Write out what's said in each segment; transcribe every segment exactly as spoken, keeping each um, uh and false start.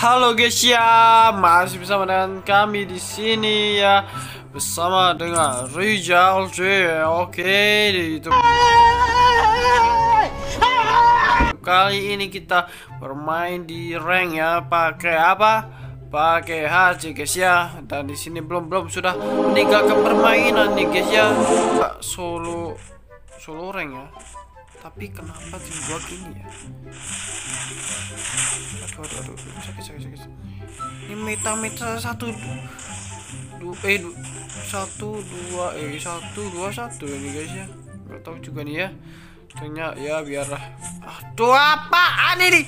Halo guys ya, masih bersama dengan kami di sini ya, bersama dengan Rizal J. Oke, di YouTube. Kali ini kita bermain di rank ya, pakai apa? Pakai H C guys ya. Dan di sini belum belum sudah meninggalkan permainan nih guys ya. Solo solo rank ya. Tapi kenapa tim gua gini ya? Aduh, aduh, aduh, sakit, sakit, sakit. Ini meta meta satu, dua, eh, du, satu, dua, eh, satu, dua, satu ini guys ya. Gak tahu juga nih ya. Ternyata ya biarlah. Aduh, apaan ini?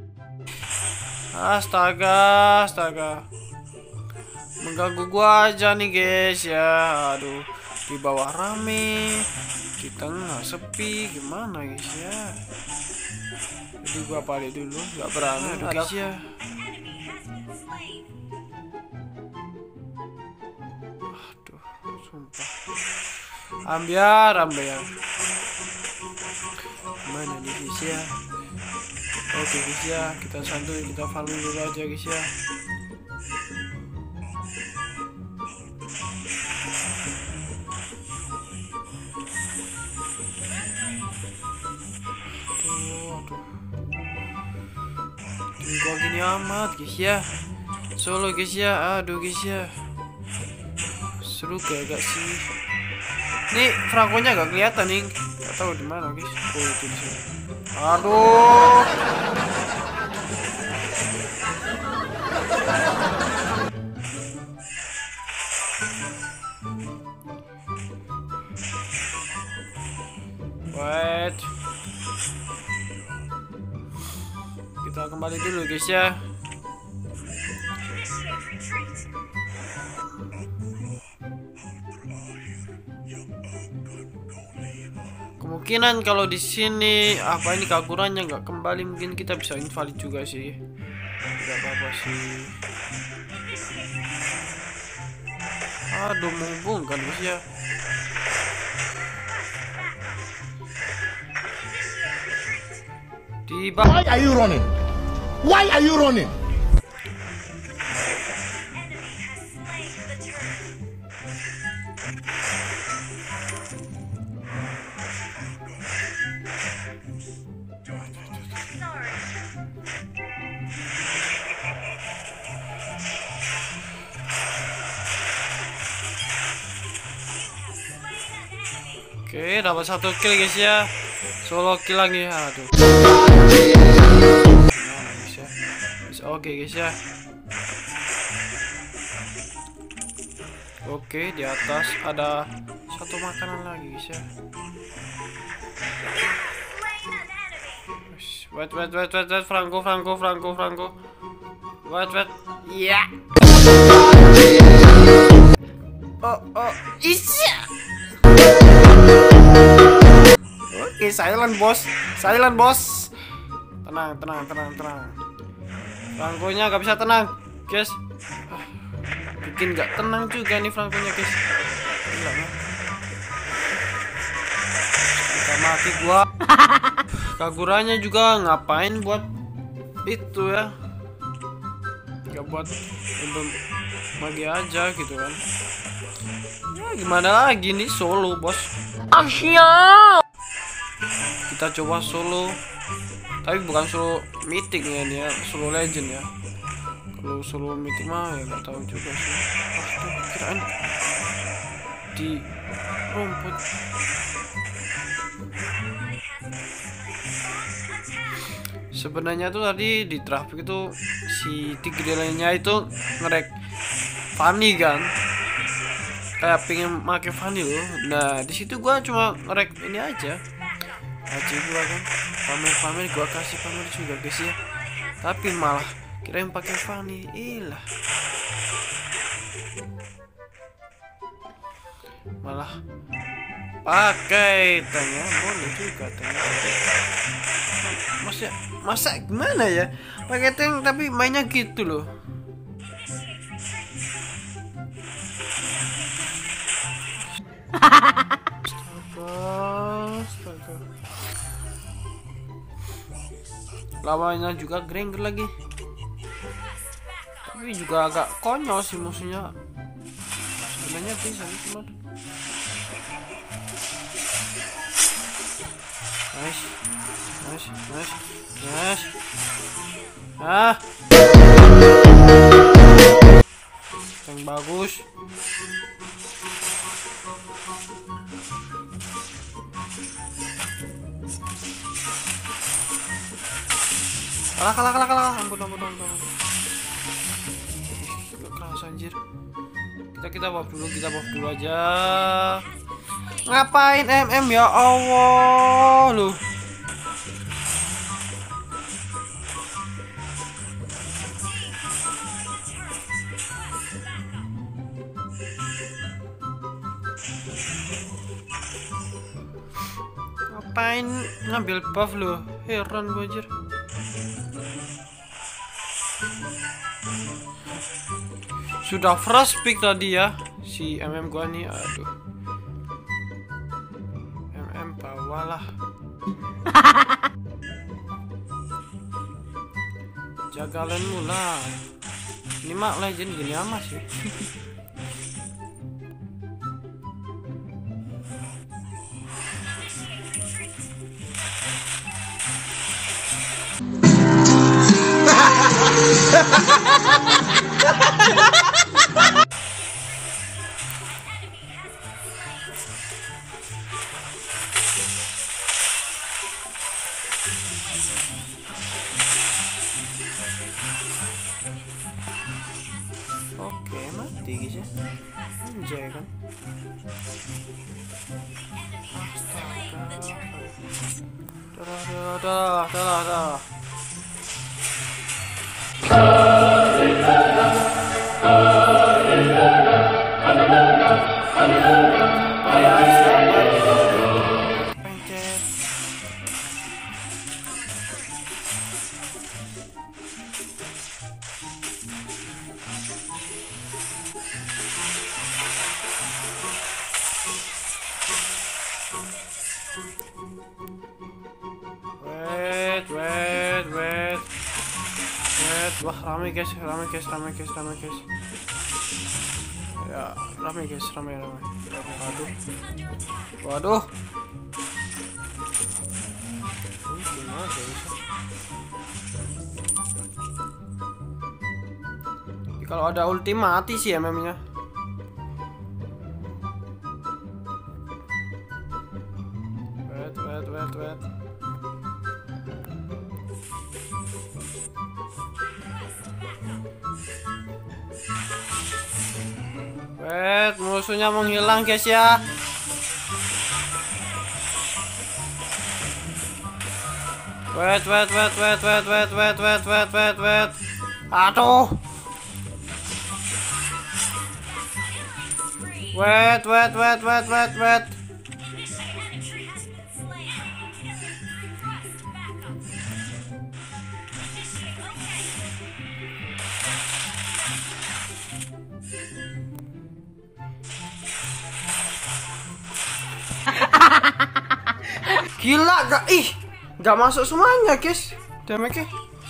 Astaga, astaga. Mengganggu gua aja nih guys ya. Aduh, di bawah rame, di tengah sepi, gimana guys ya? Jadi gua balik dulu, nggak berani aduh guys ya. Aduh, sumpah. Ambiar, ambiar. Mana nih guys ya? Oke guys ya, kita santuy, kita value dulu aja guys ya. Gua gini amat guys ya, solo guys ya. Aduh guys ya, seru gak, gak sih? Nih Franco-nya gak kelihatan nih, gak tahu di mana guys. Oh itu di sini. Aduh. Wait. Kita kembali dulu guys ya. Kemungkinan kalau di sini apa ini kakurannya nggak kembali, mungkin kita bisa invalid juga sih. Tidak apa-apa sih. Aduh, menghubungkan guys ya. Di Why are you running? Why are you running? Oke, dapat satu kill guys ya. Solo kill lagi. Aduh. Oke guys ya. Oke, di atas ada satu makanan lagi guys ya. Wait, wait, wait, wait, wait, Franco, Franco, Franco, Franco. Wait, wait. Iya. Oh, oh, isya. Oke, silent bos, silent bos. Tenang, tenang, tenang, tenang. Franco-nya gak bisa tenang, guys. Bikin gak tenang juga nih Franco-nya, guys. Gila, man. Kita mati gua. Kagurannya juga ngapain buat itu ya? Gak buat untuk magi aja gitu kan? Ya gimana lagi nih, solo bos. Asyik. Kita coba solo, tapi bukan solo mythic ya, ini ya, solo legend ya. Kalau solo mythic mah ya gak tahu juga sih. Ah tuh kiraan di rumput. Sebenarnya tuh tadi di traffic itu si Tigrealnya itu ngerek Fanny kan, kayak pengen make Fanny loh. Nah di situ gua cuma ngerek ini aja. Aja gua kan pamer-pamer, gua kasih pamer juga guys ya, tapi malah kirain pakai Fanny. Ilah, malah pakai tanya boleh juga tanya. Masa masa gimana ya pakai tank tapi mainnya gitu loh. Lawannya juga Granger lagi. tapi juga agak konyol sih musuhnya. Sebenarnya bisa cuma. Nice, nice, nice, nice. Ah, yang bagus. Kalah, kalah, kalah, kalah. Ampun, ampun, ampun, ampun. Gak keras anjir. Kita kita buff dulu, kita buff dulu aja. Ngapain M M ya Allah lu? Ngapain ngambil buff lu? Heran gue anjir. Sudah first pick tadi ya si M M gua nih, aduh. M M bawah lah. Jaga lane lah. Ini mak legend gini amat sih. Oke, mati guys ya. Anjay kan. Astaga. Dah, dah, dah, dah, dah. Wait, wait, wait, wait. Wah, ramai guys, ramai guys, ramai guys, ramai guys. Ya, ramai guys, ramai, ramai. Waduh, waduh. Kalau ada ulti mati sih M M-nya. Wait, wait, wait, wait. Wait, musuhnya menghilang guys ya. Wait, wait, wait, wait, wait, wait, wait, wait, wait, wait, wait. Aduh. Wait, wait, wait, wait, wait, wait. Gila, gak ih, gak masuk semuanya guys. Damage-nya.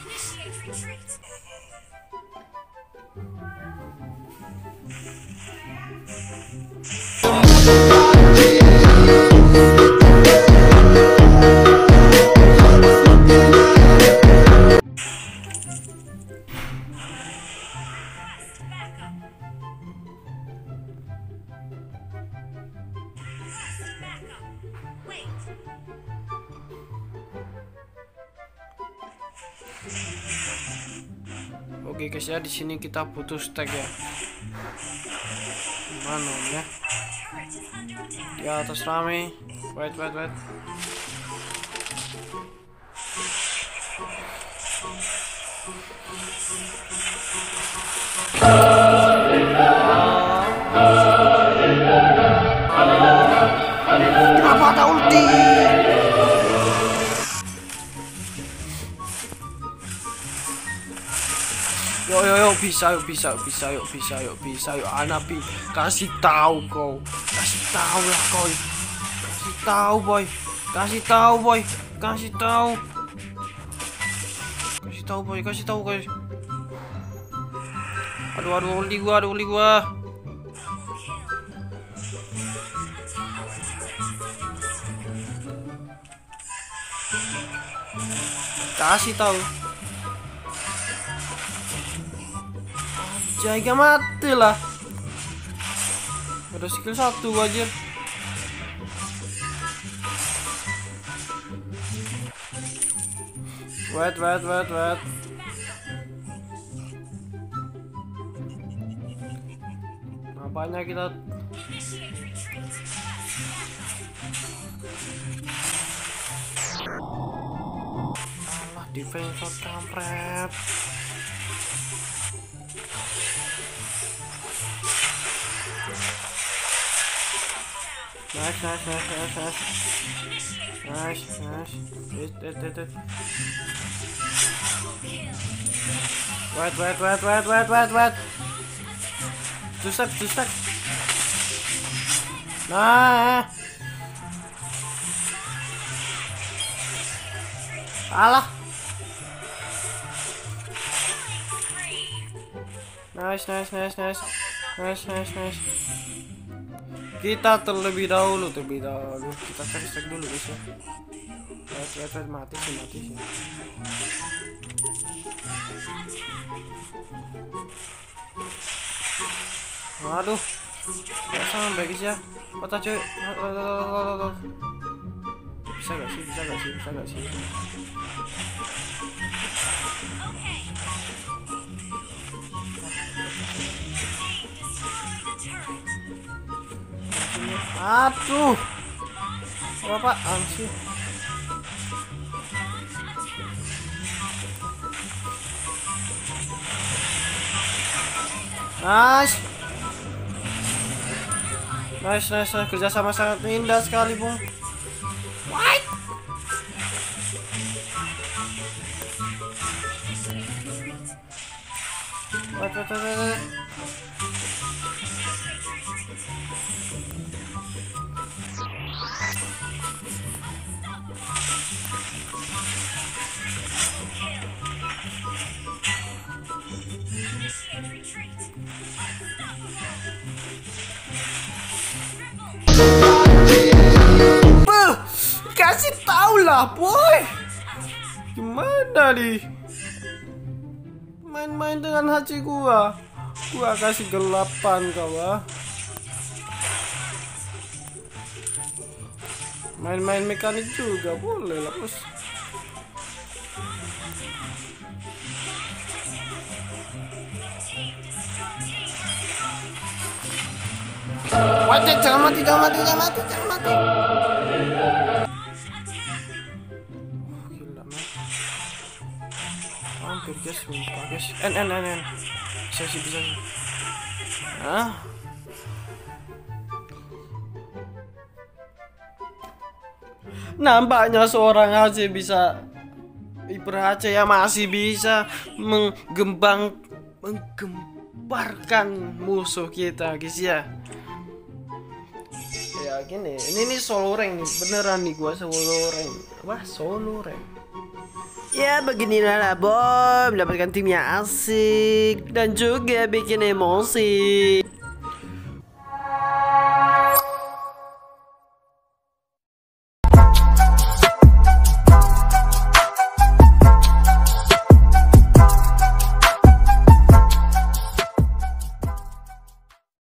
Oke guys ya, di sini kita butuh stack ya. Mana ya? Di atas rame. Wait, wait, wait. Kenapa ada ulti? Yo yo yo, bisa yuk, bisa bisa yuk, bisa yuk, bisa yuk, Anapi, kasih tahu kau, kasih tahu lah kau, kasih tahu boy, kasih tahu boy, kasih tahu, kasih tahu boy, kasih tahu guys. Aduh, aduh, ulti gua, aduh, ulti gua. Kasih tahu. Jaga mati lah. Ada skill satu aja. Wait, wait, wait, wait. Nampaknya kita alah defense shot kampret. Nice, nice, nice, nice, nice. Nice, nice. Wait, wait, wait, wait. Wait, wait, wait, wait, wait, wait, wait. Two step, two step. Nah. Alah. Nice, nice, nice, nice. Nice, nice, nice. Kita terlebih dahulu, terlebih dahulu. Kita cek cek dulu guys ya. Wait, wait, wait, mati sih, mati sih. Waduh, nggak sampai guys ya. Kota cuy. Bisa gak sih, bisa gak sih, bisa gak sih. Aduh, apaan sih? Nice, nice, nice, nice. Kerjasama sangat indah sekali, Bung. What? Wait, wait, wait, wait. Beuh, kasih tau lah boy. Gimana nih? Main-main dengan hati gua. Gua kasih gelapan kau ah. Main-main mekanik juga boleh lah bos. Wajah, jangan mati, jangan mati, jangan mati, jangan mati. Oh, gila man. Hampir guys, sumpah guys. En, en, en, en. Bisa sih, bisa sih. Hah? Nampaknya seorang H C bisa, Hyper H C ya masih bisa menggembang, menggemparkan musuh kita guys ya. Ya gini, ini nih solo rank nih, beneran nih gua solo rank. Wah, solo rank. Ya beginilah lah boy, mendapatkan tim yang asik dan juga bikin emosi.